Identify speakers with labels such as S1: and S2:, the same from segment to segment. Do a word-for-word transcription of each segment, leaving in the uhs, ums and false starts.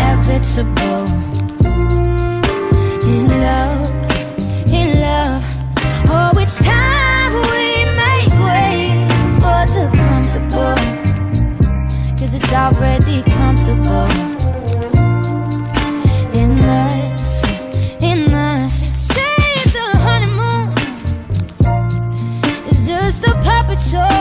S1: inevitable. In love, in love, oh, it's time we make way for the comfortable, 'cause it's already comfortable. In us, in us, say the honeymoon is just a puppet show.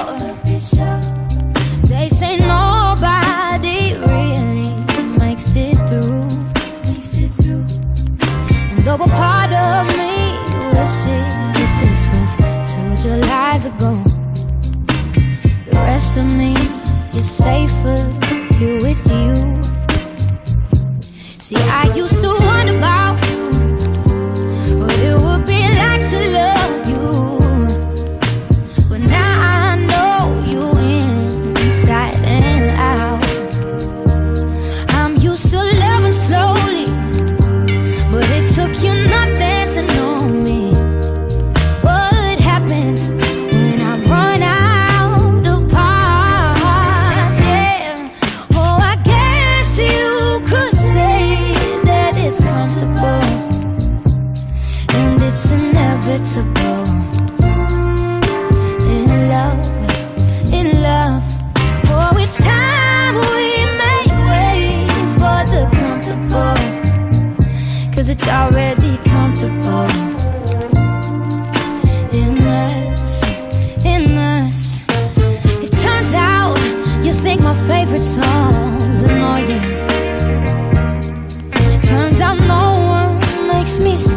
S1: They say nobody really makes it through, makes it through. And though a part of me wishes that this was two Julys ago, the rest of me is safer here with you. See, I used to wonder about you, what it would be like to love you, but now I know you inside and out. I'm used to loving slowly, but it took you nothing to know me. What happens when I run out of parts? Yeah. Oh, I guess you could say that it's comfortable, and it's inevitable. In love, in love, oh, it's time we make way for the comfortable, 'cause it's already comfortable. In us, in us. It turns out you think my favorite song's annoying. Turns out no one makes me